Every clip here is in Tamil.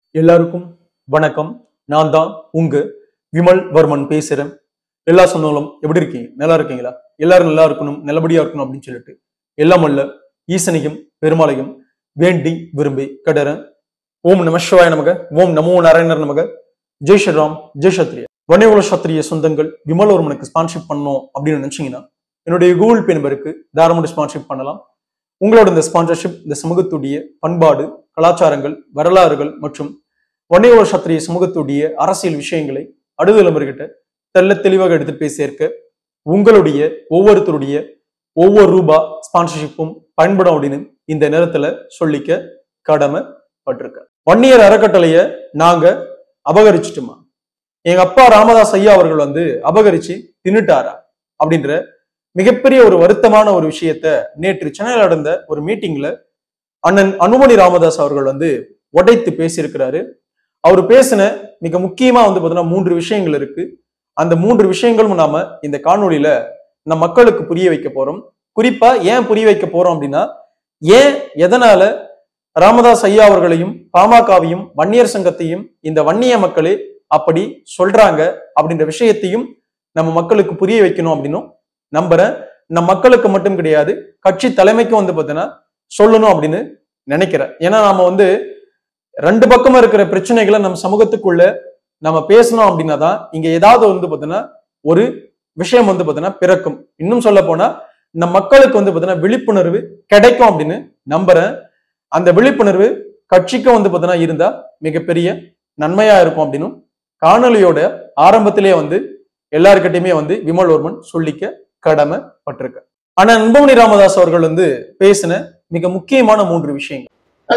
எல்லாருக்கும் வணக்கம். நான் தான் உங்க விமல் வர்மன் பேசுறேன். எல்லா சொன்னாலும் எப்படி இருக்கீங்க? நல்லா இருக்கீங்களா? எல்லாரும் நல்லா இருக்கணும், நல்லபடியா இருக்கணும் அப்படின்னு சொல்லிட்டு எல்லாம் அல்ல ஈசனையும் பெருமாளையும் வேண்டி விரும்பி கடறேன். ஓம் நம சிவாய நமக, ஓம் நமோ நாராயணர் நமக, ஜெய் ஸ்ரீராம், ஜெய் சத்ரிய. வன்னியகுல சத்திரிய சொந்தங்கள் விமல் வர்மனுக்கு ஸ்பான்ஷிப் பண்ணணும் அப்படின்னு நினைச்சீங்கன்னா என்னுடைய கூகுள் பே நம்பருக்கு தாராளமாக ஸ்பான்ஷிப் பண்ணலாம். உங்களோட இந்த ஸ்பான்சர்ஷிப் இந்த சமூகத்துடைய பண்பாடு, கலாச்சாரங்கள், வரலாறுகள் மற்றும் வன்னியகுல சத்திரிய சமூகத்துடைய அரசியல் விஷயங்களை அடுதலைமுறைகிட்ட தெல்ல தெளிவாக எடுத்துட்டு போய் சேர்க்க உங்களுடைய ஒவ்வொருத்தருடைய ஒவ்வொரு ரூபா ஸ்பான்சர்ஷிப்பும் பயன்படும் அப்படின்னு இந்த நேரத்துல சொல்லிக்க கடமைப்பட்டிருக்க. வன்னியர் அறக்கட்டளைய நாங்க அபகரிச்சுட்டோமா? எங்க அப்பா ராமதாஸ் ஐயா அவர்கள் அபகரிச்சு தின்னுட்டாரா அப்படின்ற மிகப்பெரிய ஒரு வருத்தமான ஒரு விஷயத்த நேற்று சென்னையில் நடந்த ஒரு மீட்டிங்ல அண்ணன் அன்புமணி ராமதாஸ் அவர்கள் உடைத்து பேசியிருக்கிறாரு. அவர் பேசின மிக முக்கியமா பாத்தீங்கன்னா 3 விஷயங்கள் இருக்கு. அந்த 3 விஷயங்களும் நாம இந்த காணொலியில நம் மக்களுக்கு புரிய வைக்க போறோம். குறிப்பா ஏன் புரிய வைக்க போறோம் அப்படின்னா, ஏன் எதனால ராமதாஸ் ஐயா அவர்களையும் பாமகவையும் வன்னியர் சங்கத்தையும் இந்த வன்னிய மக்களே அப்படி சொல்றாங்க அப்படின்ற விஷயத்தையும் நம்ம மக்களுக்கு புரிய வைக்கணும் அப்படின்னு நம்புறேன். நம் மக்களுக்கு மட்டும் கிடையாது, கட்சி தலைமைக்கும் பாத்தீங்கன்னா சொல்லணும் அப்படின்னு நினைக்கிறேன். ஏன்னா நாம 2 பக்கமா இருக்கிற பிரச்சனைகளை நம்ம சமூகத்துக்குள்ள நம்ம பேசணும் அப்படின்னா தான் இங்க ஏதாவது பாத்தீங்கன்னா ஒரு விஷயம் பாத்தீங்கன்னா பிறக்கும். இன்னும் சொல்ல போனா நம் மக்களுக்கு பாத்தீங்கன்னா விழிப்புணர்வு கிடைக்கும் அப்படின்னு நம்புறேன். அந்த விழிப்புணர்வு கட்சிக்கும் பாத்தீங்கன்னா இருந்தா மிகப்பெரிய நன்மையா இருக்கும் அப்படின்னு காணொலியோட ஆரம்பத்திலேயே எல்லாருக்கிட்டையுமே விமல் வர்மன் சொல்லிக்க கடமைப்பட்டிருக்க. ஆனா அன்புமணி ராமதாஸ் அவர்கள் பேசின மிக முக்கியமான 3 விஷயங்கள்.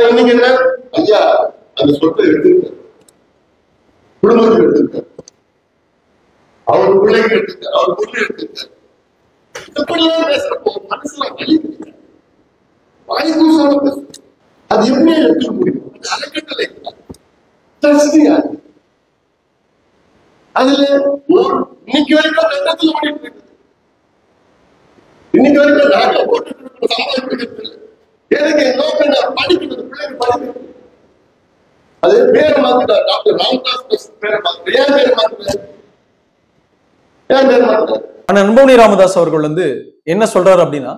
ஐயா அந்த சொத்தை எடுத்துருக்காரு, குடும்பத்தில் எடுத்திருக்காரு, அவர் பிள்ளைங்க எடுத்திருக்காரு, அவர் பொண்ணு எடுத்திருக்காரு. இப்படியெல்லாம் பேசுறப்போ மனசுல வலி வாய் கூசாம பேச அது எப்படி எடுத்துக்க முடியும்? அறக்கட்டளை அதுல இன்னைக்கு வரைக்கும் ரத்தத்தில் ஓடிட்டு இருக்கு. இன்னைக்கு வரைக்கும் நாட்டில் போட்டு சமாளிக்கிறது இல்லை. எனக்கு நோக்கம் படிக்கிறது, பிள்ளைங்க படிக்கிறது. அது பேரை மாத்திட்டார், டாக்டர் ராமதாஸ் பேரை மாத்திட்டார். ஏன் பேரை மாத்திட்டார்? ஏன் பேரை மாத்திட்டார்? ஆனா அன்புமணி ராமதாஸ் அவர்கள் என்ன சொல்றாரு அப்படின்னா,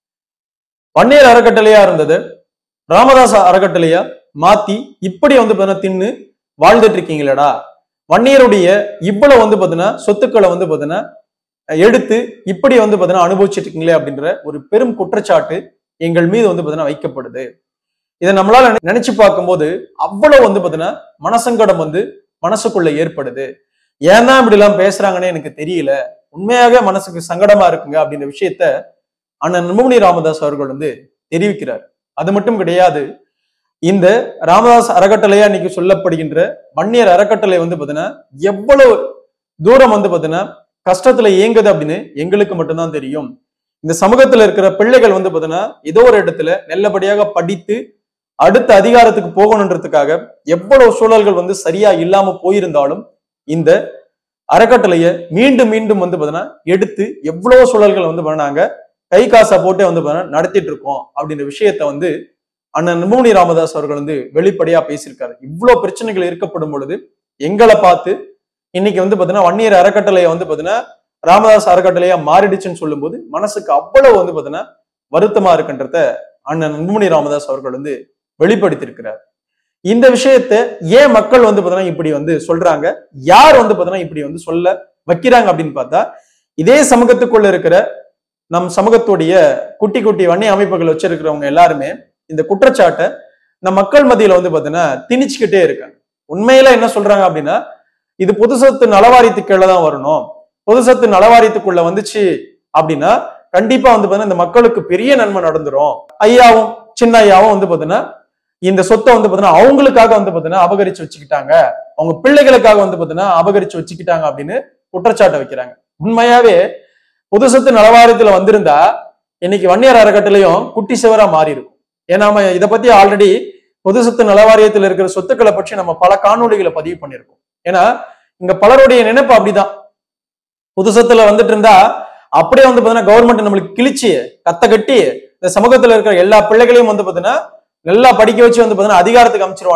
வன்னியர் அறக்கட்டளையா இருந்தது ராமதாஸ் அறக்கட்டளையா மாத்தி இப்படி தின்னு வாழ்ந்துட்டு இருக்கீங்களடா, வன்னியருடைய இவ்வளவு பாத்தீங்கன்னா சொத்துக்களை பாத்தீங்கன்னா எடுத்து இப்படி பாத்தீங்கன்னா அனுபவிச்சுட்டு இருக்கீங்களே அப்படின்ற ஒரு பெரும் குற்றச்சாட்டு எங்கள் மீது பாத்தீங்கன்னா வைக்கப்படுது. இதை நம்மளால நினைச்சு பார்க்கும்போது அவ்வளவு பாத்தீங்கன்னா மனசங்கடம் மனசுக்குள்ள ஏற்படுது. ஏன்னா இப்படி எல்லாம் பேசுறாங்கன்னு எனக்கு தெரியல, உண்மையாக மனசுக்கு சங்கடமா இருக்குங்க அப்படின்ற விஷயத்த அண்ணன் அன்புமணி ராமதாஸ் அவர்கள் தெரிவிக்கிறார். அது மட்டும் கிடையாது, இந்த ராமதாஸ் அறக்கட்டளையா இன்னைக்கு சொல்லப்படுகின்ற வன்னியர் அறக்கட்டளை பாத்தீங்கன்னா எவ்வளவு தூரம் பாத்தீங்கன்னா கஷ்டத்துல இயங்குது அப்படின்னு எங்களுக்கு மட்டும்தான் தெரியும். இந்த சமூகத்துல இருக்கிற பிள்ளைகள் பாத்தீங்கன்னா ஏதோ ஒரு இடத்துல நல்லபடியாக படித்து அடுத்த அதிகாரத்துக்கு போகணுன்றதுக்காக எவ்வளவு சூழல்கள் சரியா இல்லாம போயிருந்தாலும் இந்த அறக்கட்டளைய மீண்டும் மீண்டும் பாத்தீங்கன்னா எடுத்து எவ்வளவு சூழல்கள் நாங்க கை காசா போட்டு பாத்தீங்கன்னா நடத்திட்டு இருக்கோம் அப்படின்ற விஷயத்த அண்ணன் அன்புமணி ராமதாஸ் அவர்கள் வெளிப்படையா பேசியிருக்காரு. இவ்வளவு பிரச்சனைகள் இருக்கப்படும் பொழுது எங்களை பார்த்து இன்னைக்கு பாத்தீங்கன்னா வன்னியர் அறக்கட்டளைய பாத்தீங்கன்னா ராமதாஸ் அறக்கட்டளையா மாறிடுச்சுன்னு சொல்லும் போது மனசுக்கு அவ்வளவு பாத்தீங்கன்னா வருத்தமா இருக்குன்றத அண்ணன் அன்புமணி ராமதாஸ் அவர்கள் வெளிப்படுத்தியிருக்கிறார். இந்த விஷயத்த ஏன் மக்கள் பாத்தீங்கன்னா இப்படி சொல்றாங்க, யார் பாத்தீங்கன்னா இப்படி சொல்ல வைக்கிறாங்க அப்படின்னு பார்த்தா, இதே சமூகத்துக்குள்ள இருக்கிற நம் சமூகத்துடைய குட்டி குட்டி வன்னிய அமைப்புகள் வச்சிருக்கிறவங்க எல்லாருமே இந்த குற்றச்சாட்டை நம் மக்கள் மத்தியில பாத்தீங்கன்னா திணிச்சுக்கிட்டே இருக்காங்க. உண்மையில என்ன சொல்றாங்க அப்படின்னா, இது பொது சொத்து நலவாரியத்துக்குள்ள தான் வரணும், பொது சொத்து நலவாரியத்துக்குள்ள வந்துச்சு அப்படின்னா கண்டிப்பா பாத்தீங்கன்னா இந்த மக்களுக்கு பெரிய நன்மை நடந்துரும். ஐயாவும் சின்ன ஐயாவும் பாத்தீங்கன்னா இந்த சொத்தை பாத்தீங்கன்னா அவங்களுக்காக பாத்தீங்கன்னா அபகரிச்சு வச்சுக்கிட்டாங்க, அவங்க பிள்ளைகளுக்காக பாத்தீங்கன்னா அபகரிச்சு வச்சுக்கிட்டாங்க அப்படின்னு குற்றச்சாட்டை வைக்கிறாங்க. உண்மையாவே பொது சொத்து நலவாரியத்துல வந்திருந்தா இன்னைக்கு வன்னியர் அறக்கட்டளையும் குட்டி சிவரா மாறி இருக்கும். ஏன்னா நம்ம இதை பத்தி ஆல்ரெடி பொது சொத்து நலவாரியத்தில் இருக்கிற சொத்துக்களை பற்றி நம்ம பல காணொலிகளை பதிவு பண்ணியிருக்கோம். ஏன்னா இங்க பலருடைய நினைப்பு அப்படிதான், பொது சொத்துல வந்துட்டு இருந்தா அப்படியே பாத்தீங்கன்னா கவர்மெண்ட் நம்மளுக்கு கிழிச்சு கத்த கட்டி இந்த சமூகத்துல இருக்கிற எல்லா பிள்ளைகளையும் பாத்தீங்கன்னா நல்லா படிக்க வச்சு பாத்தீங்கன்னா அதிகாரத்துக்கு அமைச்சிருவானுங்க.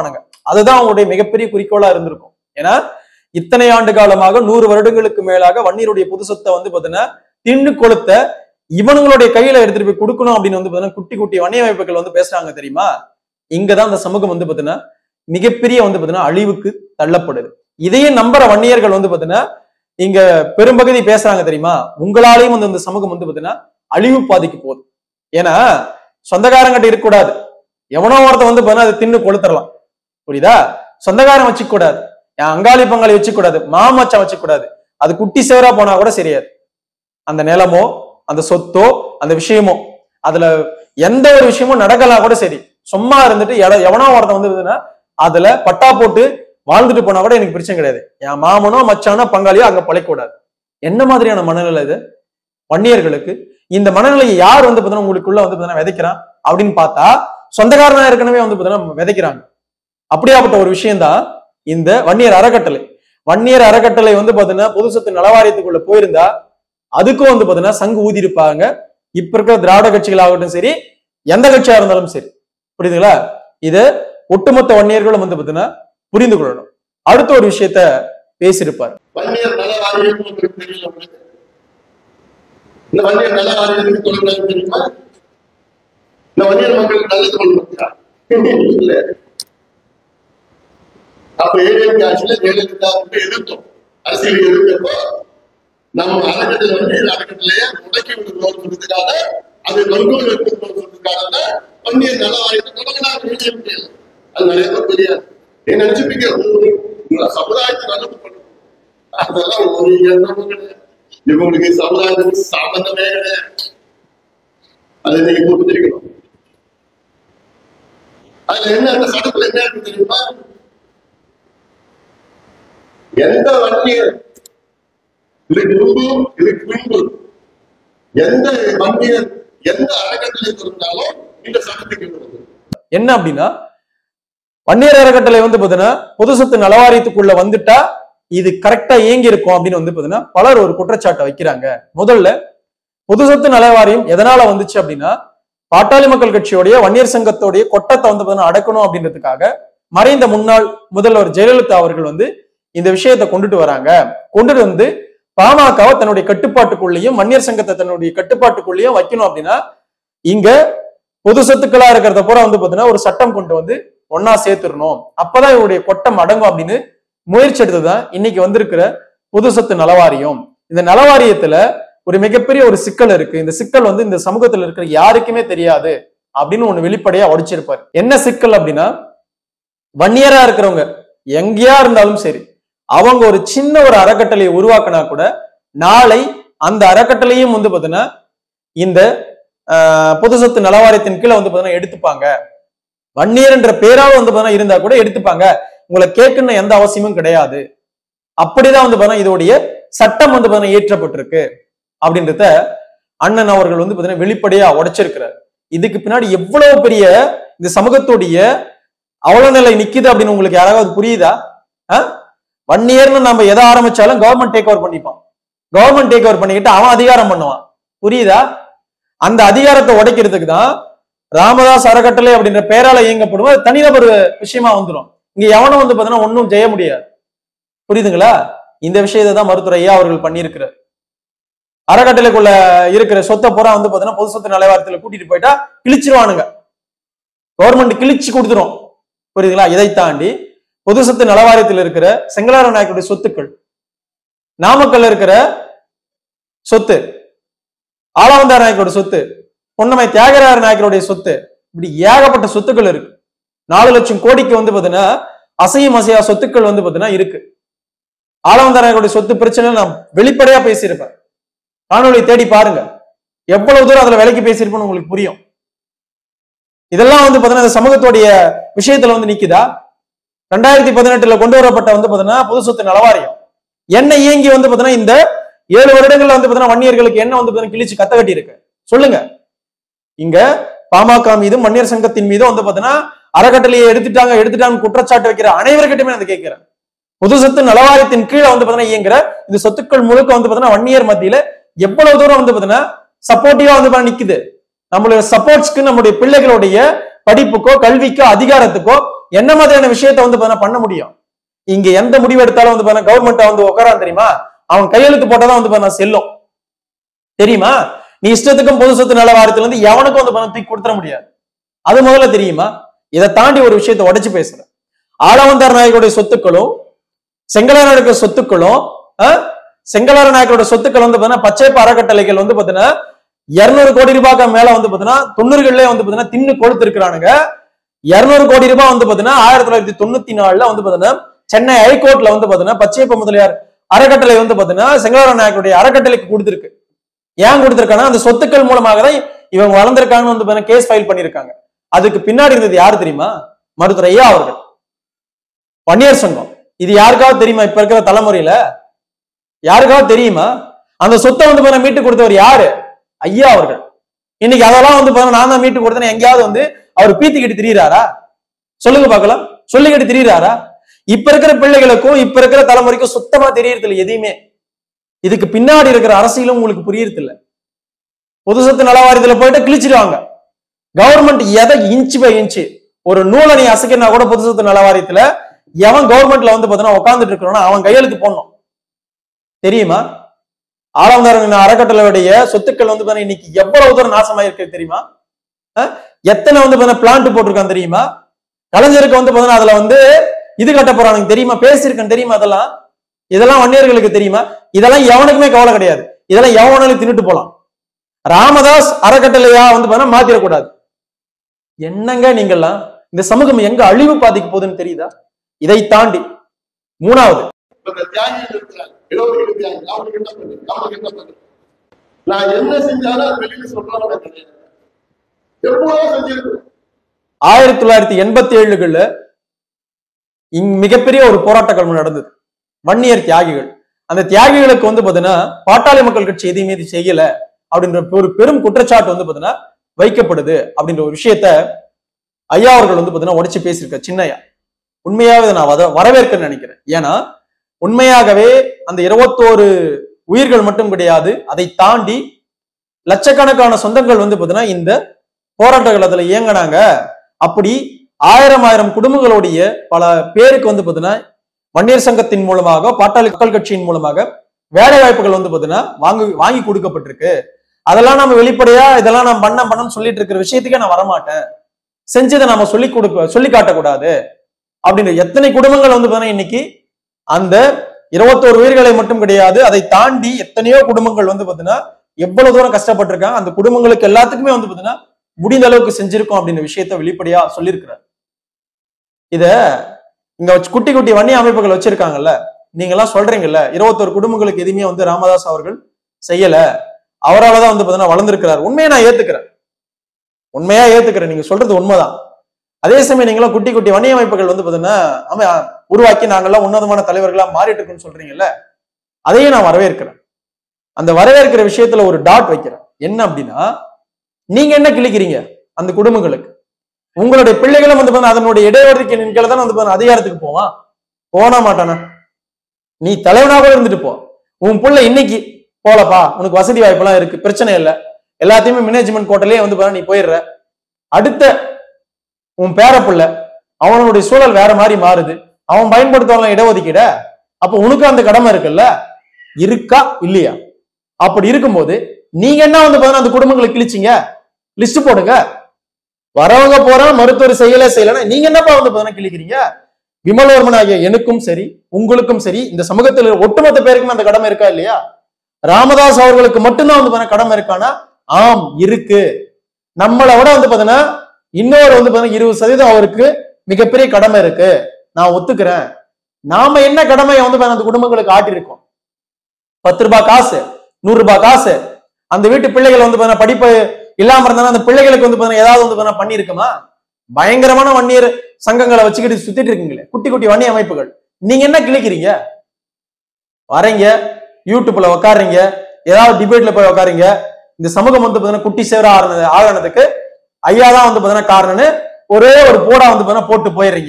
அதுதான் அவங்களுடைய மிகப்பெரிய குறிக்கோளா இருந்திருக்கும். ஏன்னா இத்தனை ஆண்டு காலமாக 100 வருடங்களுக்கு மேலாக வன்னியருடைய பொது சொத்தை வந்து பாத்தீங்கன்னா தின்னு கொளுத்த இவனுங்களுடைய கையில எடுத்துட்டு போய் கொடுக்கணும் அப்படின்னு வந்து பாத்தீங்கன்னா குட்டி குட்டி வன்னிய அமைப்புகள் வந்து பேசுறாங்க தெரியுமா. இங்கதான் அந்த சமூகம் வந்து பாத்தீங்கன்னா மிகப்பெரிய வந்து பாத்தீங்கன்னா அழிவுக்கு தள்ளப்படுது. இதையே நம்புற வன்னியர்கள் வந்து பாத்தீங்கன்னா இங்க பெரும்பகுதி பேசுறாங்க தெரியுமா. உங்களாலையும் வந்து இந்த சமூகம் வந்து பாத்தீங்கன்னா அழிவு பாதிக்கு போகுது. ஏன்னா சொந்தக்காரங்கிட்ட இருக்கக்கூடாது, எவனோ ஒருத்த வந்து பாத்தீங்கன்னா அதை தின்னு கொளுத்தரலாம், புரியுதா. சொந்தக்காரன் வச்சுக்க கூடாது, அங்காளி பங்காளி வச்சுக்க கூடாது, மாமச்சா வச்சுக்க கூடாது, அது குட்டி சேவரா போனா கூட சரியாது. அந்த நிலமோ அந்த சொத்தோ அந்த விஷயமோ அதுல எந்த ஒரு விஷயமும் நடக்கலாம் கூட சரி, சும்மா இருந்துட்டு எவனோ ஒருத்தன் வந்து அதுல பட்டா போட்டு வாழ்ந்துட்டு போனா கூட எனக்கு பிரச்சனை கிடையாது. என் மாமனோ மச்சானோ பங்காளியோ அங்க பழைக்கூடாது. என்ன மாதிரியான மனநிலை இது வன்னியர்களுக்கு? இந்த மனநிலையை யார் வந்து பாத்தீங்கன்னா உங்களுக்குள்ள வந்து பாத்தீங்கன்னா விதைக்கிறான் அப்படின்னு பார்த்தா சொந்தக்காரனா ஏற்கனவே வந்து பாத்தீங்கன்னா விதைக்கிறாங்க. அப்படியாப்பட்ட ஒரு விஷயம் தான் இந்த வன்னியர் அறக்கட்டளை. வன்னியர் அறக்கட்டளை வந்து பாத்தீங்கன்னா பொது சொத்து நலவாரியத்துக்குள்ள போயிருந்தா அதுக்கும் வந்து பாத்தீங்கன்னா சங்கு ஊதி இருப்பாங்க. இப்ப இருக்கிற திராவிட கட்சிகள் ஆகட்டும் சரி, எந்த கட்சியா இருந்தாலும் சரி, புரியுதுங்களா. இது ஒட்டுமொத்த வன்னியர்களும் வந்து பாத்தீங்கன்னா புரிந்து கொள்ளணும். அடுத்த ஒரு விஷயத்த பேசியிருப்பார். வன்னியர் நல வாரியம் உங்களுக்கு தெரியல. இந்த வன்னியர் நல வாரியத்துக்கு தொடர்ந்து தெரியுமா? இந்த வன்னியர் மக்களுக்கு நல்லது பண்ண இல்ல. அப்ப ஏடிஎம்கே ஆட்சியில ஜெயலலிதா எதிர்த்தோம், அரசியல் எதிர்த்தப்போ நம்ம அறக்கட்டளை வன்னியர் அறக்கட்டளைய முடக்கி விடுறதுக்காக, அது வன்கொடுமை சொல்றதுக்காக வன்னியர் நல வாரியத்தை தொடங்கினாங்க ஏடிஎம்கே. அது நிறைய பேர் தெரியாது. என்ன நினைச்சுப்பீங்க, சமுதாயத்தை நல்லது பண்ணும், அதெல்லாம் ஒரு எண்ணமும் கிடையாது. இவங்களுக்கு சமுதாயத்துக்கு சம்பந்தமே கிடையாது. அதை நீங்க புரிஞ்சுக்கணும். அதுல என்ன, அந்த சட்டத்துல என்ன இருக்கு தெரியுமா? எந்த வன்னியர் இதுக்கு முன்பு இதுக்கு பின்பு எந்த வன்னியர் எந்த அறக்கட்டளை இருந்தாலும் இந்த சட்டத்துக்கு என்ன அப்படின்னா, வன்னியர் அறக்கட்டளை வந்து பாத்தீங்கன்னா பொது சொத்து நலவாரியத்துக்குள்ள வந்துட்டா இது கரெக்டா இயங்கி இருக்கும் அப்படின்னு வந்து பாத்தீங்கன்னா பலர் ஒரு குற்றச்சாட்டை வைக்கிறாங்க. முதல்ல பொது சொத்து நலவாரியம் எதனால வந்துச்சு அப்படின்னா, பாட்டாளி மக்கள் கட்சியோடைய வன்னியர் சங்கத்தோடைய கொட்டத்தை வந்து பாத்தீங்கன்னா அடக்கணும் அப்படின்றதுக்காக மறைந்த முன்னாள் முதல்வர் ஜெயலலிதா அவர்கள் வந்து இந்த விஷயத்தை கொண்டுட்டு வராங்க. கொண்டுட்டு வந்து பாமகவை தன்னுடைய கட்டுப்பாட்டுக்குள்ளேயும் வன்னியர் சங்கத்தை தன்னுடைய கட்டுப்பாட்டுக்குள்ளேயும் வைக்கணும் அப்படின்னா இங்க பொது சொத்துக்களா இருக்கிறத பூரா வந்து பாத்தீங்கன்னா ஒரு சட்டம் கொண்டு வந்து ஒன்னா சேர்த்துடணும், அப்பதான் இவருடைய கொட்டம் அடங்கும் அப்படின்னு முயற்சி எடுத்ததுதான் இன்னைக்கு வந்திருக்கிற பொது சொத்து நலவாரியம். இந்த நலவாரியத்துல ஒரு மிகப்பெரிய ஒரு சிக்கல் இருக்கு. இந்த சிக்கல் வந்து இந்த சமூகத்துல இருக்கிற யாருக்குமே தெரியாது அப்படின்னு ஒண்ணு வெளிப்படையா உடைச்சிருப்பாரு. என்ன சிக்கல் அப்படின்னா, வன்னியரா இருக்கிறவங்க எங்கேயா இருந்தாலும் சரி, அவங்க ஒரு சின்ன ஒரு அறக்கட்டளையை உருவாக்கினா கூட நாளை அந்த அறக்கட்டளையும் வந்து பாத்தீங்கன்னா இந்த பொது சொத்து நலவாரியத்தின் கீழே வந்து பாத்தீங்கன்னா எடுத்துப்பாங்க. வன்னியர் என்ற பேராக வந்து பாத்தீங்கன்னா இருந்தா கூட எடுத்துப்பாங்க, உங்களை கேட்கணும் எந்த அவசியமும் கிடையாது. அப்படிதான் வந்து பாத்தீங்கன்னா இதோடைய சட்டம் வந்து பாத்தீங்கன்னா இயற்றப்பட்டிருக்கு அப்படின்றத அண்ணன் அவர்கள் வந்து பாத்தீங்கன்னா வெளிப்படையா உடைச்சிருக்கிறார். இதுக்கு பின்னாடி எவ்வளவு பெரிய இந்த சமூகத்துடைய அவலநிலை நிக்குது அப்படின்னு உங்களுக்கு யாராவது புரியுதா? வன்னியர்னு நம்ம எதை ஆரம்பிச்சாலும் கவர்மெண்ட் டேக் ஓவர் பண்ணிப்பான். கவர்மெண்ட் டேக் ஓவர் பண்ணிக்கிட்டு அவன் அதிகாரம் பண்ணுவான், புரியுதா? அந்த அதிகாரத்தை உடைக்கிறதுக்கு தான் ராமதாஸ் அறக்கட்டளை அப்படின்ற பேரால இயங்கப்படும். அது தனிநபர் விஷயமா வந்துடும். இங்க எவனும் வந்து பாத்தீங்கன்னா ஒன்னும் செய்ய முடியாது, புரியுதுங்களா? இந்த விஷயத்தை தான் மருத்துவர் ஐயா அவர்கள் பண்ணியிருக்கிறார். அறக்கட்டளைக்குள்ள இருக்கிற சொத்தை பூரா வந்து பாத்தீங்கன்னா பொது சொத்து நலவாரியத்துல கூட்டிட்டு போயிட்டா கிழிச்சிருவானுங்க, கவர்மெண்ட் கிழிச்சு கொடுத்துரும், புரியுதுங்களா? இதை தாண்டி பொது சொத்து நலவாரியத்தில் இருக்கிற செங்கலார நாயக்கருடைய சொத்துக்கள், நாமக்கல்ல இருக்கிற சொத்து, ஆளவந்தார் நாயக்கருடைய சொத்து, பொன்னமை தியாகராஜ நாயக்கருடைய சொத்து, இப்படி ஏகப்பட்ட சொத்துக்கள் இருக்கு. 4 லட்சம் கோடிக்கு வந்து பாத்தீங்கன்னா அசையும் அசையா சொத்துக்கள் வந்து பாத்தீங்கன்னா இருக்கு. ஆளவந்தார் நாயக்கருடைய சொத்து பிரச்சனை நான் வெளிப்படையா பேசியிருப்பேன். காணொலி தேடி பாருங்க, எவ்வளவு தூரம் அதுல விலைக்கு பேசியிருப்பேன்னு உங்களுக்கு புரியும். இதெல்லாம் வந்து பாத்தீங்கன்னா இந்த சமூகத்துடைய விஷயத்துல வந்து நிக்குதா? 2018 கொண்டு வரப்பட்ட வந்து பாத்தீங்கன்னா பொது சொத்து நலவாரியம் என்ன இயங்கி வந்து பாத்தீங்கன்னா இந்த 7 வருடங்கள்ல வந்து பாத்தீங்கன்னா வன்னியர்களுக்கு என்ன வந்து பாத்தீங்கன்னா கிழிச்சு கத்த கட்டி இருக்கு சொல்லுங்க. இங்க பாமக மீதும் வன்னியர் சங்கத்தின் மீதும் வந்து பாத்தீங்கன்னா அறக்கட்டளையை எடுத்துட்டாங்க குற்றச்சாட்டு வைக்கிற அனைவருக்கிட்டுமே நான் கேட்கிறேன். பொது சொத்து நலவாரியத்தின் கீழே வந்து பாத்தீங்கன்னா இயங்குற இந்த சொத்துக்கள் முழுக்க வந்து பாத்தீங்கன்னா வன்னியர் மத்தியில எவ்வளவு தூரம் வந்து பாத்தீங்கன்னா சப்போர்ட்டிவா வந்து நிக்குது. நம்மளுடைய சப்போர்ட்ஸ்க்கு, நம்முடைய பிள்ளைகளுடைய படிப்புக்கோ கல்விக்கோ அதிகாரத்துக்கோ என்ன மாதிரியான விஷயத்த வந்து பண்ண முடியும்? இங்க எந்த முடிவு எடுத்தாலும் வந்து கவர்மெண்ட் வந்து உட்காரான் தெரியுமா? அவன் கையெழுத்து போட்டதான் வந்து செல்லும் தெரியுமா? நீ இஷ்டத்துக்கும் பொது சொத்து நல வாரியத்துல இருந்து எவனுக்கும் வந்து தூக்கி கொடுத்துட முடியாது. அது முதல்ல தெரியுமா? இதை தாண்டி ஒரு விஷயத்தை உடைச்சு பேசுறேன். ஆளவந்தார் நாயகருடைய சொத்துக்களும் செங்கலார் சொத்துக்களும் செங்கலார நாயக்கரோட சொத்துக்கள் வந்து பச்சைப்பு அறக்கட்டளைகள் வந்து 200 கோடி ரூபாய்க்கு மேல வந்து 90களிலே வந்து தின்னு கொழுத்து இருக்கிறானுங்க. 200 கோடி ரூபாய் வந்து 1994 வந்து சென்னை ஹைகோர்ட்ல வந்து பச்சையப்ப முதலியார் அறக்கட்டளை வந்து செங்கலார நாயக்கருடைய அறக்கட்டளைக்கு கொடுத்திருக்கு. ஏன் கொடுத்திருக்காங்க? அந்த சொத்துக்கள் மூலமாக தான் இவங்க வளர்ந்திருக்காங்கன்னு வந்து கேஸ் ஃபைல் பண்ணிருக்காங்க. அதுக்கு பின்னாடி இருந்தது யாரு தெரியுமா? மருத்துவர் ஐயா அவர்கள், வன்னியர் சங்கம். இது யாருக்காவது தெரியுமா? இப்ப இருக்கிற தலைமுறையில யாருக்காவது தெரியுமா? அந்த சொத்தை வந்து மீட்டு கொடுத்தவர் யாரு? ஐயா அவர்கள். இன்னைக்கு அதெல்லாம் வந்து நான் தான் மீட்டு கொடுத்தேன் எங்கேயாவது வந்து அவர் பீத்திக்கிட்டு திரியிறாரா? சொல்லுங்க பாக்கலாம். சொல்லிக்கிட்டு திரியிறாரா? இப்ப இருக்கிற பிள்ளைகளுக்கும் இப்ப இருக்கிற தலைமுறைக்கும் சுத்தமா தெரியறது இல்லை எதையுமே. இதுக்கு பின்னாடி இருக்கிற அரசியலும் உங்களுக்கு புரியறது இல்லை. பொது சொத்து நலவாரியத்துல போயிட்டு கிழிச்சிடுவாங்க. கவர்மெண்ட் எதை இன்ச்சு பை இன்ச்சு ஒரு நூலை நீ அசைக்கனா கூட பொது சொத்து நலவாரியத்துல எவன் கவர்மெண்ட்ல வந்து உட்கார்ந்துட்டு இருக்கிறோம்னா அவன் கையெழுத்து போடணும் தெரியுமா? ஆளவந்தார் அறக்கட்டளையுடைய சொத்துக்கள் வந்து இன்னைக்கு எவ்வளவு தூரம் நாசமாயிருக்கு தெரியுமா? எத்தனை வந்து பிளான்ட் போட்டிருக்கான் தெரியுமா? கலைஞருக்கு வந்து அதுல வந்து இது கட்ட போறானுங்க தெரியுமா? பேசியிருக்கேன் தெரியுமா? இதெல்லாம் வன்னியர்களுக்கு தெரியுமா? இதெல்லாம் எவனுக்குமே கவலை கிடையாது. இதெல்லாம் எவனாலும் தின்னுட்டு போலாம். ராமதாஸ் அறக்கட்டளையா வந்து மாத்திரக்கூடாது. என்னங்க நீங்கெல்லாம் இந்த சமூகம் எங்க அழிவு பாதிக்க போகுதுன்னு தெரியுதா? இதை தாண்டி மூணாவது நான் என்ன செஞ்சாலும் வெளியில சொல்றேன். 1987 மிகப்பெரிய ஒரு போராட்ட களம் நடந்தது. வன்னியர் தியாகிகள். அந்த தியாகிகளுக்கு வந்து பாட்டாளி மக்கள் கட்சி எதையுமே செய்யல அப்படின்ற ஒரு பெரும் குற்றச்சாட்டு வந்து வைக்கப்படுது அப்படின்ற ஒரு விஷயத்த ஐயா அவர்கள் வந்து உடைச்சு பேசியிருக்க சின்னையா. உண்மையாவே நான் வரவேற்க நினைக்கிறேன். ஏன்னா உண்மையாகவே அந்த 21 உயிர்கள் மட்டும் கிடையாது, அதை தாண்டி லட்சக்கணக்கான சொந்தங்கள் வந்து இந்த போராட்ட காலத்துல இயங்கினாங்க. அப்படி ஆயிரம் குடும்பங்களுடைய பல பேருக்கு வந்து வன்னியர் சங்கத்தின் மூலமாக பாட்டாளி மக்கள் கட்சியின் மூலமாக வேலை வாய்ப்புகள் வந்து வாங்கி கொடுக்கப்பட்டிருக்கு. அதெல்லாம் நம்ம வெளிப்படையா இதெல்லாம் நம்ம பண்ணணும்னு சொல்லிட்டு இருக்கிற விஷயத்துக்கே நான் வரமாட்டேன். செஞ்சதை நம்ம சொல்லி காட்டக்கூடாது அப்படின்ற எத்தனை குடும்பங்கள் வந்து இன்னைக்கு அந்த 21 உயிர்களை மட்டும் கிடையாது, அதை தாண்டி எத்தனையோ குடும்பங்கள் வந்து எவ்வளவு தூரம் கஷ்டப்பட்டிருக்காங்க. அந்த குடும்பங்களுக்கு எல்லாத்துக்குமே வந்து முடிந்த அளவுக்கு செஞ்சிருக்கோம் அப்படின்ற விஷயத்த வெளிப்படையா சொல்லியிருக்கிறார். இத இங்க குட்டி குட்டி வன்னிய அமைப்புகள் வச்சிருக்காங்கல்ல, நீங்க எல்லாம் சொல்றீங்கல்ல 21 குடும்பங்களுக்கு எதுவுமே வந்து ராமதாஸ் அவர்கள் செய்யல, அவரால் தான் வந்து வளர்ந்திருக்கிறார். உண்மையை நான் ஏத்துக்கிறேன், உண்மையா ஏத்துக்கிறேன். நீங்க சொல்றது உண்மைதான். அதே சமயம் நீங்களும் குட்டி குட்டி வன்னிய அமைப்புகள் வந்து உருவாக்கி நாங்கெல்லாம் உன்னதமான தலைவர்களா மாறிட்டு இருக்குன்னு சொல்றீங்கல்ல, அதையும் நான் வரவேற்கிறேன். அந்த வரவேற்கிற விஷயத்துல ஒரு டாட் வைக்கிறேன். என்ன அப்படின்னா, நீங்க என்ன கிழிக்கிறீங்க அந்த குடும்பங்களுக்கு? உங்களுடைய பிள்ளைகளும் வந்து அதனுடைய இடைவெளிக்கு தான் வந்து அதிகாரத்துக்கு போவான், போனா மாட்டானா? நீ தலைவனா கூட இருந்துட்டு போ, உன் பிள்ளை இன்னைக்கு போலப்பா, உனக்கு வசதி வாய்ப்பெல்லாம் இருக்கு, பிரச்சனை இல்லை, எல்லாத்தையுமே மேனேஜ்மெண்ட் கோட்டலே வந்து நீ போயிடுற. அடுத்த உன் பேர பிள்ளை அவனுடைய சூழல் வேற மாதிரி மாறுது, அவன் பயன்படுத்துவாங்க இடஒதுக்கீட. அப்ப உனக்கு அந்த கடமை இருக்குல்ல, இருக்கா இல்லையா? அப்படி இருக்கும்போது நீங்க என்ன வந்து அந்த குடும்பங்களுக்கு கிழிச்சிங்க? லிஸ்ட் போடுங்க. வரவங்க போறா மருத்துவர் செய்யலன்னா நீங்க என்னப்பா வந்து கிழிக்கிறீங்க? விமலவர்மன் ஆகிய எனக்கும் சரி உங்களுக்கும் சரி இந்த சமூகத்தில் ஒட்டுமொத்த பேருக்குமே அந்த கடமை இருக்கா இல்லையா? ராமதாஸ் அவர்களுக்கு மட்டும்தான் வந்து கடமை இருக்கானா? ஆம் இருக்கு. நம்மளை விட வந்து இன்னொரு வந்து 20% அவருக்கு மிகப்பெரிய கடமை இருக்கு, நான் ஒத்துக்கிறேன். நாம என்ன கடமையை வந்து அந்த குடும்பங்களுக்கு ஆட்டிருக்கோம்? 10 ரூபாய் காசு, 100 ரூபாய் காசு, அந்த வீட்டு பிள்ளைகள் வந்து படிப்பு இல்லாம இருந்தாலும் அந்த பிள்ளைகளுக்கு வந்து ஏதாவது வந்து பண்ணிருக்குமா? பயங்கரமான வன்னியர் சங்கங்களை வச்சுக்கிட்டு சுத்திட்டு இருக்கீங்களே குட்டி குட்டி வன்னிய அமைப்புகள், நீங்க என்ன கிழிக்கிறீங்க? வரீங்க யூடியூப்ல உக்காடுறீங்க, ஏதாவது டிபேட்ல போய் உக்காருங்க. இந்த சமூகம் வந்து குட்டி சேவரா ஆகினதுக்கு ஐயா தான் வந்து காரணம்னு ஒரே ஒரு போடா வந்து போட்டு போயிடுறீங்க.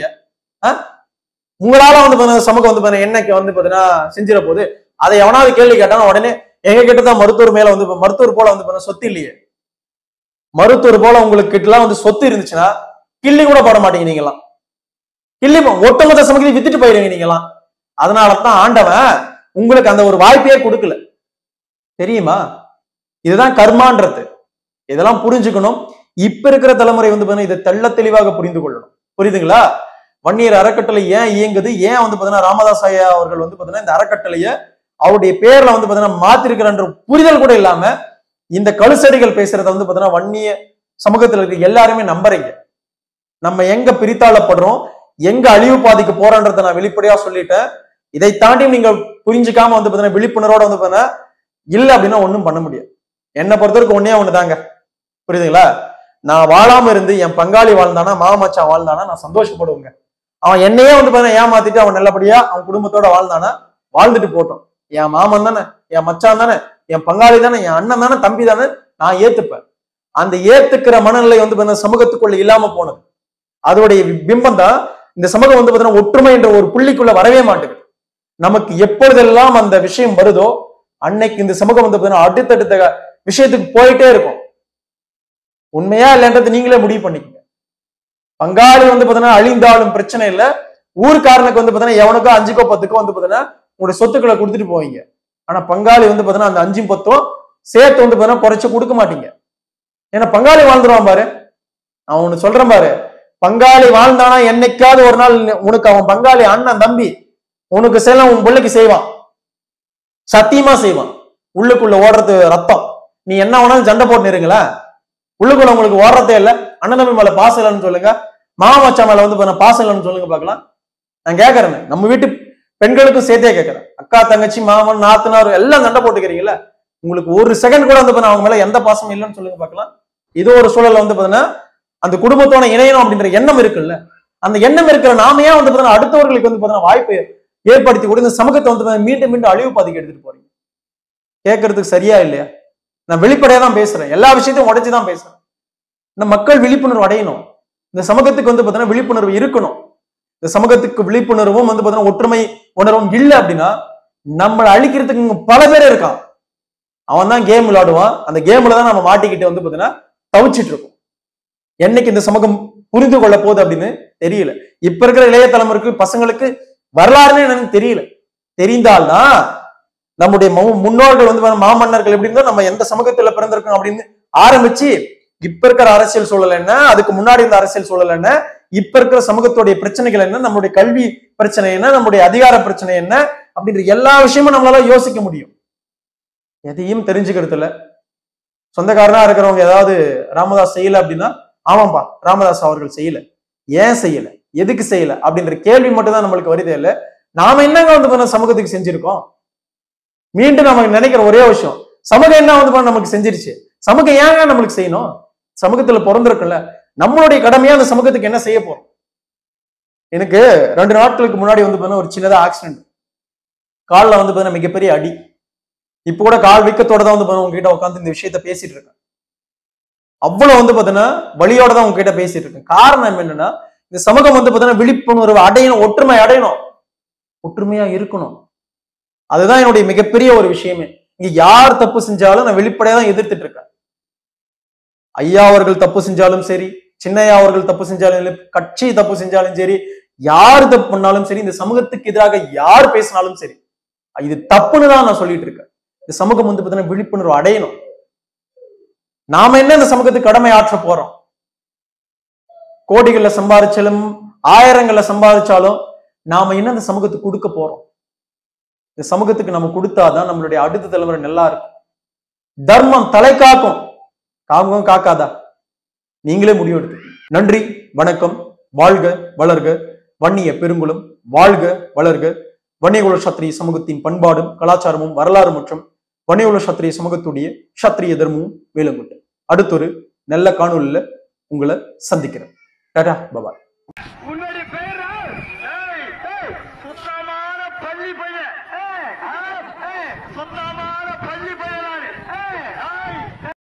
உங்களால வந்து சமூகம் வந்து என்னைக்கு வந்து செஞ்சிட போது அதை எவனாவது கேள்வி கேட்டாலும் உடனே எங்க கிட்டதான் மருத்துவர் மேல வந்து மருத்துவர் போல வந்து சொத்து இல்லையே, மருத்துவர் போல உங்களுக்கு கிட்ட எல்லாம் வந்து சொத்து இருந்துச்சுன்னா கிள்ளி கூட போட மாட்டீங்க நீங்களாம். கிள்ளி ஒட்டுமொத்த சமூகத்தையும் வித்துட்டு போயிருவீங்க நீங்களாம். அதனாலதான் ஆண்டவன் உங்களுக்கு அந்த ஒரு வாய்ப்பையே கொடுக்கல. தெரியுமா? இதுதான் கர்மான்றது. இதெல்லாம் புரிஞ்சுக்கணும். இப்ப இருக்கிற தலைமுறை வந்து பாத்தீங்கன்னா இதை தெள்ள தெளிவாக புரிந்து கொள்ளணும். புரியுதுங்களா? வன்னியர் அறக்கட்டளை ஏன் இயங்குது, ஏன் வந்து பாத்தீங்கன்னா ராமதாஸ் ஐயா அவர்கள் வந்து பாத்தீங்கன்னா இந்த அறக்கட்டளைய அவருடைய பேர்ல வந்து பாத்தீங்கன்னா மாத்திருக்கிற புரிதல் கூட இல்லாம இந்த கழுசடிகள் பேசுறத வந்து பாத்தீங்கன்னா வன்னிய சமூகத்துல இருக்க எல்லாருமே நம்புறீங்க. நம்ம எங்க பிரித்தாளப்படுறோம், எங்க அழிவு பாதிக்கு போறோன்றதை நான் வெளிப்படையா சொல்லிட்டேன். இதை தாண்டி நீங்க புரிஞ்சுக்காம வந்து பாத்தீங்கன்னா விழிப்புணர்வோட வந்து பாத்தீங்கன்னா இல்ல அப்படின்னா ஒண்ணும் பண்ண முடியாது. என்னை பொறுத்தவரைக்கும் ஒன்னே ஒண்ணுதாங்க. புரியுதுங்களா? நான் வாழாம இருந்து என் பங்காளி வாழ்ந்தானா, மாமச்சான் வாழ்ந்தானா நான் சந்தோஷப்படுவேங்க. அவன் என்னையே வந்து பாத்தீங்கன்னா ஏமாத்திட்டு அவன் நல்லபடியா அவன் குடும்பத்தோட வாழ்ந்தானா வாழ்ந்துட்டு போட்டோம். என் மாமன் தானே, என் மச்சான் தானே, என் பங்காளி தானே, என் அண்ணன் தானே, தம்பி தானே, நான் ஏத்துப்பேன். அந்த ஏத்துக்கிற மனநிலை வந்து பாத்தீங்கன்னா சமூகத்துக்குள்ள இல்லாம போனது. அதோடைய பிம்பம் தான் இந்த சமூகம் வந்து பாத்தீங்கன்னா ஒற்றுமை என்ற ஒரு புள்ளிக்குள்ள வரவே மாட்டேங்குது. நமக்கு எப்பொழுதெல்லாம் அந்த விஷயம் வருதோ அன்னைக்கு இந்த சமூகம் வந்து பாத்தீங்கன்னா அடுத்தடுத்த விஷயத்துக்கு போயிட்டே இருக்கும். உண்மையா இல்லைன்றது நீங்களே முடிவு பண்ணிக்கங்க. பங்காளி வந்து பாத்தீங்கன்னா அழிந்தாலும் பிரச்சனை இல்லை. ஊர்க்காரனுக்கு வந்து பாத்தீங்கன்னா எவனுக்கோ 5க்கோ 10க்கோ வந்து பாத்தீங்கன்னா உங்களுடைய சொத்துக்களை கொடுத்துட்டு போவீங்க. ஆனா பங்காளி வந்து பாத்தீங்கன்னா அந்த 5 10 சேர்த்து வந்து பாத்தீங்கன்னா குறைச்சு கொடுக்க மாட்டீங்க. ஏன்னா பங்காளி வாழ்ந்துருவான் பாரு. அவன் ஒண்ணு சொல்றேன் பாரு, பங்காளி வாழ்ந்தானா என்னைக்காவது ஒரு நாள் உனக்கு அவன் பங்காளி அண்ணன் தம்பி உனக்கு செய்யலாம், உன் பிள்ளைக்கு செய்வான், சத்தியமா செய்வான். உள்ளுக்குள்ள ஓடுறது ரத்தம். நீ என்ன வேணாலும் சண்டை போட்டு இருங்களா, உள்ளுக்குள்ள உங்களுக்கு ஓடுறதே இல்லை. அண்ணன் தம்பி மேல பாசம் இல்லைன்னு சொல்லுங்க, மாமா மச்சா மேல வந்து பாசம் இல்லைன்னு சொல்லுங்க பாக்கலாம். நான் கேட்கறேன், நம்ம வீட்டு பெண்களுக்கும் சேர்த்தே கேட்கறேன். அக்கா தங்கச்சி மாமன் நாத்தனார் எல்லாம் சண்டை போட்டுக்கிறீங்களா, உங்களுக்கு ஒரு செகண்ட் கூட வந்து அவங்க மேல எந்த பாசமும் இல்லைன்னு சொல்லுங்க பாக்கலாம். இது ஒரு சூழல்ல வந்து பாத்தீங்கன்னா அந்த குடும்பத்தோட இணையணும் அப்படின்ற எண்ணம் இருக்குல்ல, அந்த எண்ணம் இருக்கிற நாமையா வந்து பாத்தீங்கன்னா அடுத்தவர்களுக்கு வந்து பாத்தீங்கன்னா வாய்ப்பு ஏற்படுத்தி கூட இந்த சமூகத்தை வந்து மீண்டும் மீண்டும் அழிவு பாதிக்கு எடுத்துட்டு போறீங்க. கேட்கறதுக்கு சரியா இல்லையா? நான் வெளிப்படையா தான் பேசுறேன், எல்லா விஷயத்தையும் உடைச்சுதான் பேசுறேன். இந்த மக்கள் விழிப்புணர்வு அடையணும். இந்த சமூகத்துக்கு வந்து பாத்தீங்கன்னா விழிப்புணர்வு இருக்கணும். இந்த சமூகத்துக்கு விழிப்புணர்வும் வந்து பாத்தீங்கன்னா ஒற்றுமை உணர்வும் இல்லை அப்படின்னா நம்மளை அழிக்கிறதுக்கு பல பேர் இருக்கான். அவன் தான் கேம் விளையாடுவான். அந்த கேம்ல தான் நம்ம மாட்டிக்கிட்டு வந்து பாத்தீங்கன்னா தவிச்சிட்டு இருக்கோம். என்னைக்கு இந்த சமூகம் புரிந்து கொள்ள போகுது அப்படின்னு தெரியல. இப்ப இருக்கிற இளைய தலைமுறைக்கு பசங்களுக்கு வரலாறுன்னு என்னன்னு தெரியல. தெரிந்தால்தான் நம்முடைய முன்னோர்கள் வந்து மாமன்னர்கள் எப்படி இருந்தோ நம்ம எந்த சமூகத்துல பிறந்திருக்கோம் அப்படின்னு ஆரம்பிச்சு இப்ப இருக்கிற அரசியல் சூழல் என்ன, அதுக்கு முன்னாடி இருந்த அரசியல் சூழல் என்ன, இப்ப இருக்கிற சமூகத்துடைய பிரச்சனைகள் என்ன, நம்மளுடைய கல்வி பிரச்சனை என்ன, நம்முடைய அதிகார பிரச்சனை என்ன அப்படின்ற எல்லா விஷயமும் நம்மளால யோசிக்க முடியும். எதையும் தெரிஞ்சுக்கிறதுல சொந்தக்காரனா இருக்கிறவங்க ஏதாவது ராமதாஸ் செய்யல அப்படின்னா ஆமாம்பா ராமதாஸ் அவர்கள் செய்யல, ஏன் செய்யல, எதுக்கு செய்யல அப்படின்ற கேள்வி மட்டும் தான் நம்மளுக்கு வருதே இல்லை. நாம என்னங்க வந்து சமூகத்துக்கு செஞ்சிருக்கோம்? மீண்டும் நமக்கு நினைக்கிற ஒரே விஷயம், சமூகம் என்ன வந்து நமக்கு செஞ்சிருச்சு, சமூகம் ஏங்க நம்மளுக்கு செய்யணும்? சமூகத்துல பிறந்திருக்குல்ல, நம்மளுடைய கடமையா அந்த சமூகத்துக்கு என்ன செய்ய போறோம்? எனக்கு 2 நாட்களுக்கு முன்னாடி வந்து ஒரு சின்னதா ஆக்சிடென்ட், காலில் வந்து மிகப்பெரிய அடி. இப்ப கூட கால் வீக்கத்தோட தான் வந்து உங்ககிட்ட உட்காந்து இந்த விஷயத்த பேசிட்டு இருக்கேன். அவ்வளவு வந்து பாத்தீங்கன்னா வலியோட தான் உங்ககிட்ட பேசிட்டு இருக்கேன். காரணம் என்னன்னா இந்த சமூகம் வந்து பாத்தீங்கன்னா விழிப்புணர்வு அடையணும், ஒற்றுமை அடையணும், ஒற்றுமையா இருக்கணும். அதுதான் என்னுடைய மிகப்பெரிய ஒரு விஷயமே. இங்க யார் தப்பு செஞ்சாலும் நான் வெளிப்படையா தான் எதிர்த்துட்டு இருக்கேன். ஐயா அவர்கள் தப்பு செஞ்சாலும் சரி, சின்னையா அவர்கள் தப்பு செஞ்சாலும், கட்சி தப்பு செஞ்சாலும் சரி, யார் தப்பு பண்ணாலும் சரி, இந்த சமூகத்துக்கு எதிராக யார் பேசினாலும் சரி, இது தப்புன்னு தான் நான் சொல்லிட்டு இருக்கேன். இந்த சமூகம் வந்து பாத்தீங்கன்னா விழிப்புணர்வு அடையணும். நாம என்ன இந்த சமூகத்துக்கு கடமை ஆற்ற போறோம்? கோடிகள்ல சம்பாதிச்சாலும் ஆயிரங்கள்ல சம்பாதிச்சாலும் நாம என்ன இந்த சமூகத்துக்கு கொடுக்க போறோம்? இந்த சமூகத்துக்கு நம்ம கொடுத்தாதான் நம்மளுடைய அடுத்த தலைமுறை நல்லா இருக்கும். தர்மம் தலை காக்கும், காக்கும் காக்காதா? நீங்களே முடிவெடுத்து. நன்றி, வணக்கம், வாழ்க வளர்க வன்னிய பெருங்குளம், வாழ்க வளர்க வன்னியகுல சத்திரிய சமூகத்தின் பண்பாடும் கலாச்சாரமும் வரலாறு மற்றும் வன்னியகுல சத்திரிய சமூகத்துடைய சத்திரிய தர்மமும் வேலுங்குட்டு. அடுத்தொரு நல்ல காணொலியில உங்களை சந்திக்கிறேன். டாடா, பாய். உன்னுடைய பேர் சுத்தமான பள்ளி பையன், சுத்தமான பள்ளி பையன்.